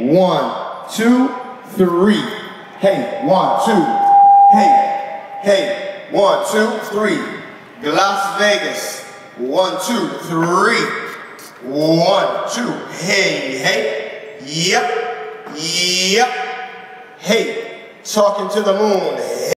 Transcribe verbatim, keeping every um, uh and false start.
one, two, three. Hey, one, two. Hey, hey, one, two, three. Las Vegas. One, two, three. One, two. Hey, hey. Yep, yep. Hey, talking to the moon.